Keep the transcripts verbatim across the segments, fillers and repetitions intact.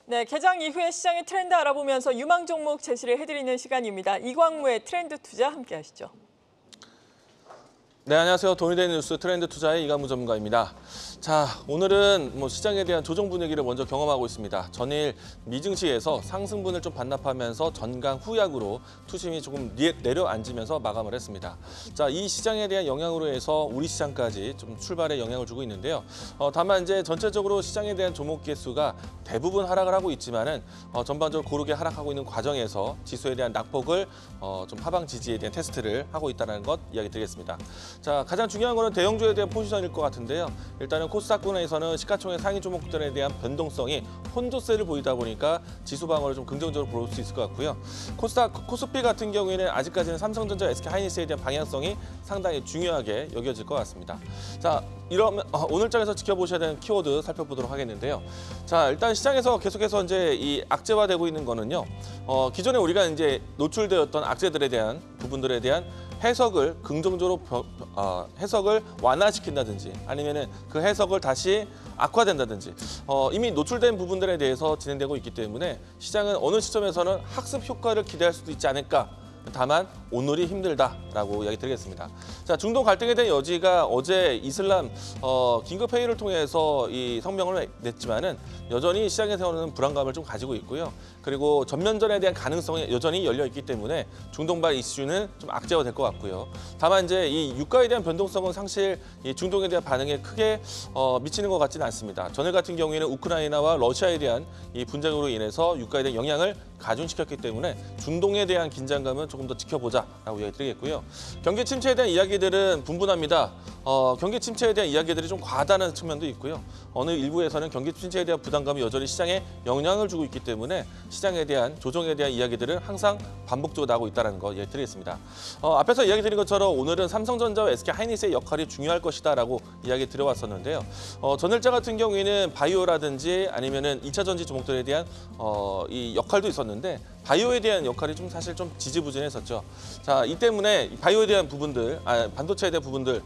네, 개장 이후에 시장의 트렌드 알아보면서 유망 종목 제시를 해드리는 시간입니다. 이광무의 트렌드 투자 함께 하시죠. 네, 안녕하세요. 돈이 되는 뉴스 트렌드 투자의 이광무 전문가입니다. 자, 오늘은 뭐 시장에 대한 조정 분위기를 먼저 경험하고 있습니다. 전일 미증시에서 상승분을 좀 반납하면서 전강 후약으로 투심이 조금 내려앉으면서 마감을 했습니다. 자, 이 시장에 대한 영향으로 해서 우리 시장까지 좀 출발에 영향을 주고 있는데요. 어, 다만 이제 전체적으로 시장에 대한 종목 개수가 대부분 하락을 하고 있지만은 어, 전반적으로 고르게 하락하고 있는 과정에서 지수에 대한 낙폭을 어, 좀 하방 지지에 대한 테스트를 하고 있다는 것 이야기 드리겠습니다. 자, 가장 중요한 거는 대형주에 대한 포지션일 것 같은데요. 일단은 코스닥군에서는 시가총액 상위 종목들에 대한 변동성이 혼조세를 보이다 보니까 지수 방어를 좀 긍정적으로 볼 수 있을 것 같고요. 코스닥, 코스피 같은 경우에는 아직까지는 삼성전자, 에스케이하이닉스에 대한 방향성이 상당히 중요하게 여겨질 것 같습니다. 자, 이러면 어, 오늘장에서 지켜보셔야 되는 키워드 살펴보도록 하겠는데요. 자, 일단 시장에서 계속해서 이제 이 악재화되고 있는 거는요. 어, 기존에 우리가 이제 노출되었던 악재들에 대한 부분들에 대한 해석을 긍정적으로 벼, 어, 해석을 완화시킨다든지 아니면은 그 해석을 다시 악화된다든지 어, 이미 노출된 부분들에 대해서 진행되고 있기 때문에 시장은 어느 시점에서는 학습 효과를 기대할 수도 있지 않을까. 다만 오늘이 힘들다라고 이야기 드리겠습니다. 자, 중동 갈등에 대한 여지가 어제 이슬람 어, 긴급 회의를 통해서 이 성명을 냈지만은 여전히 시장에서는 불안감을 좀 가지고 있고요. 그리고 전면전에 대한 가능성이 여전히 열려 있기 때문에 중동발 이슈는 좀 악재화될 것 같고요. 다만 이제 이 유가에 대한 변동성은 사실 이 중동에 대한 반응에 크게 어, 미치는 것 같지는 않습니다. 전일 같은 경우에는 우크라이나와 러시아에 대한 이 분쟁으로 인해서 유가에 대한 영향을 가중시켰기 때문에 중동에 대한 긴장감은 조금 더 지켜보자라고 이야기 드리겠고요. 경기 침체에 대한 이야기들은 분분합니다. 어, 경기 침체에 대한 이야기들이 좀 과하다는 측면도 있고요. 어느 일부에서는 경기 침체에 대한 부담감이 여전히 시장에 영향을 주고 있기 때문에 시장에 대한 조정에 대한 이야기들은 항상 반복적으로 나오고 있다는 거 이야기 드리겠습니다. 어, 앞에서 이야기 드린 것처럼 오늘은 삼성전자와 에스케이하이닉스의 역할이 중요할 것이다라고 이야기 드려왔었는데요. 어, 전일자 같은 경우에는 바이오라든지 아니면은 이차 전지 종목들에 대한 어, 이 역할도 있었는데 바이오에 대한 역할이 좀 사실 좀 지지부진했었죠. 자, 이 때문에 바이오에 대한 부분들, 아, 반도체에 대한 부분들,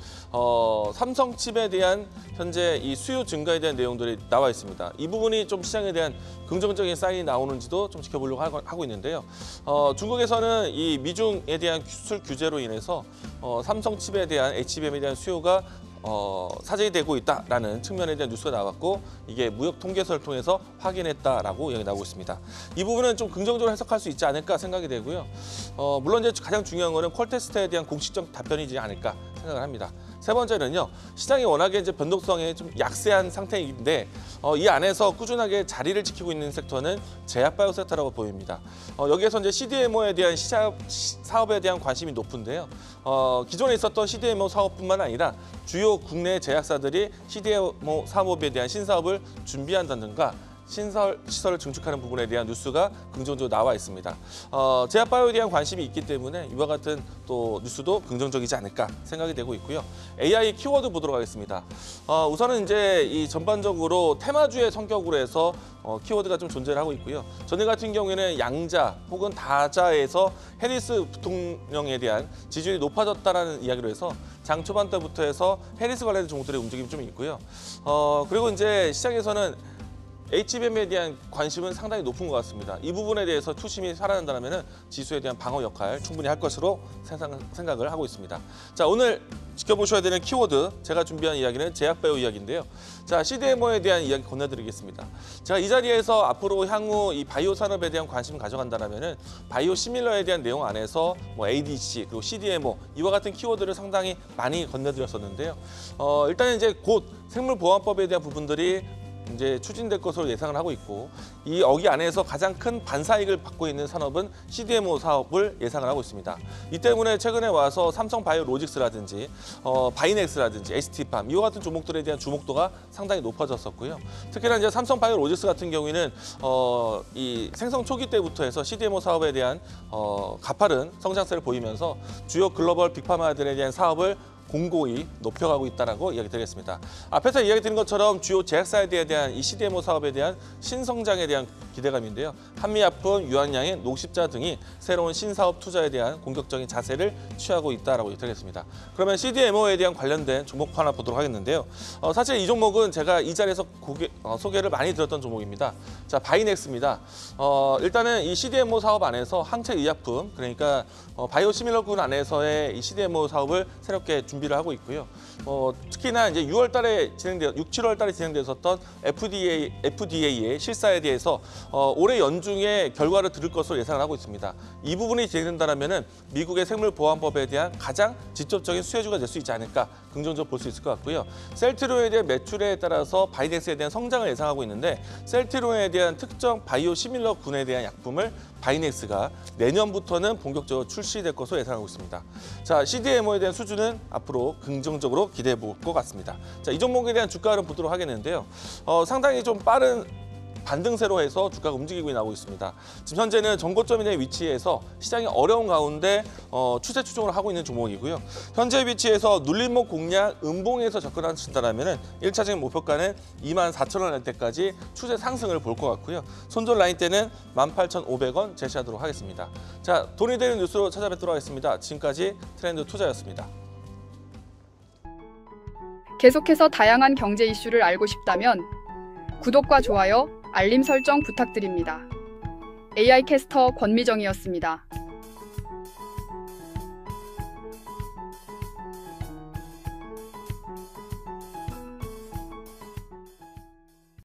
어, 삼성칩에 대한 현재 이 수요 증가에 대한 내용들이 나와 있습니다. 이 부분이 좀 시장에 대한 긍정적인 사인이 나오는지도 좀 지켜보려고 하고 있는데요. 어, 중국에서는 이 미중에 대한 수출 규제로 인해서 어, 삼성칩에 대한 에이치비엠에 대한 수요가 어, 사정이 되고 있다라는 측면에 대한 뉴스가 나왔고 이게 무역 통계서를 통해서 확인했다라고 이야기 나오고 있습니다. 이 부분은 좀 긍정적으로 해석할 수 있지 않을까 생각이 되고요. 어, 물론 이제 가장 중요한 거는 퀄테스트에 대한 공식적 답변이지 않을까 생각을 합니다. 세 번째는요, 시장이 워낙에 이제 변동성이 좀 약세한 상태인데 어, 이 안에서 꾸준하게 자리를 지키고 있는 섹터는 제약바이오 섹터라고 보입니다. 어, 여기에서 이제 씨디엠오에 대한 시작, 사업에 대한 관심이 높은데요. 어, 기존에 있었던 씨디엠오 사업뿐만 아니라 주요 국내 제약사들이 씨디엠오 사업에 대한 신사업을 준비한다든가 신설 시설을 증축하는 부분에 대한 뉴스가 긍정적으로 나와 있습니다. 어, 제약바이오에 대한 관심이 있기 때문에 이와 같은 또 뉴스도 긍정적이지 않을까 생각이 되고 있고요. 에이아이 키워드 보도록 하겠습니다. 어, 우선은 이제 이 전반적으로 테마주의 성격으로 해서 어, 키워드가 좀 존재를 하고 있고요. 전일 같은 경우에는 양자 혹은 다자에서 해리스 부통령에 대한 지지율이 높아졌다라는 이야기로 해서 장 초반 때부터 해서 해리스 관련된 종목들의 움직임이 좀 있고요. 어, 그리고 이제 시장에서는 에이치비엠에 대한 관심은 상당히 높은 것 같습니다. 이 부분에 대해서 투심이 살아난다면 지수에 대한 방어 역할 충분히 할 것으로 생각을 하고 있습니다. 자, 오늘 지켜보셔야 되는 키워드 제가 준비한 이야기는 제약바이오 이야기인데요. 자, 씨디엠오에 대한 이야기 건네드리겠습니다. 제가 이 자리에서 앞으로 향후 이 바이오 산업에 대한 관심을 가져간다면 바이오 시밀러에 대한 내용 안에서 뭐 에이디씨 그리고 씨디엠오 이와 같은 키워드를 상당히 많이 건네드렸었는데요. 어, 일단 이제 곧 생물보안법에 대한 부분들이 이제 추진될 것으로 예상을 하고 있고 이 어기 안에서 가장 큰 반사익을 받고 있는 산업은 씨디엠오 사업을 예상을 하고 있습니다. 이 때문에 최근에 와서 삼성바이오로직스라든지 어, 바이넥스라든지 에스티팜 이와 같은 종목들에 대한 주목도가 상당히 높아졌었고요. 특히나 이제 삼성바이오로직스 같은 경우에는 어, 이 생성 초기 때부터 해서 씨디엠오 사업에 대한 어, 가파른 성장세를 보이면서 주요 글로벌 빅파마들에 대한 사업을 공고히 높여가고 있다라고 이야기 드리겠습니다. 앞에서 이야기 드린 것처럼 주요 제약사에 대한 이 씨디엠오 사업에 대한 신성장에 대한 기대감인데요. 한미약품, 유한양행, 녹십자 등이 새로운 신사업 투자에 대한 공격적인 자세를 취하고 있다라고 드리겠습니다. 그러면 씨디엠오에 대한 관련된 종목 하나 보도록 하겠는데요. 어, 사실 이 종목은 제가 이 자리에서 고개, 어, 소개를 많이 드렸던 종목입니다. 자, 바이넥스입니다. 어, 일단은 이 씨디엠오 사업 안에서 항체 의약품, 그러니까 어, 바이오시밀러군 안에서의 이 씨디엠오 사업을 새롭게 준비를 하고 있고요. 어, 특히나 이제 유월 달에 진행되, 육, 칠월 달에 진행됐었던 에프디에이, 에프디에이의 실사에 대해서 어, 올해 연중에 결과를 들을 것으로 예상을 하고 있습니다. 이 부분이 진행된다면은 미국의 생물보안법에 대한 가장 직접적인 수혜주가 될 수 있지 않을까 긍정적으로 볼 수 있을 것 같고요. 셀트리온에 대한 매출에 따라서 바이넥스에 대한 성장을 예상하고 있는데 셀트리온에 대한 특정 바이오 시밀러군에 대한 약품을 바이넥스가 내년부터는 본격적으로 출시될 것으로 예상하고 있습니다. 자, 씨디엠오에 대한 수주는 앞으로 긍정적으로 기대해 볼 것 같습니다. 자, 이 종목에 대한 주가를 보도록 하겠는데요. 어, 상당히 좀 빠른 반등세로 해서 주가가 움직이고 나오고 있습니다. 지금 현재는 전고점에 위치해서 시장이 어려운 가운데 어, 추세 추종을 하고 있는 종목이고요. 현재 위치에서 눌림목 공략 음봉에서 접근하신다면 일 차적인 목표가는 이만 사천 원 할 때까지 추세 상승을 볼 것 같고요. 손절 라인 때는 만 팔천오백 원 제시하도록 하겠습니다. 자, 돈이 되는 뉴스로 찾아뵙도록 하겠습니다. 지금까지 트렌드 투자였습니다. 계속해서 다양한 경제 이슈를 알고 싶다면 구독과 좋아요, 알림 설정 부탁드립니다. 에이아이 캐스터 권미정이었습니다.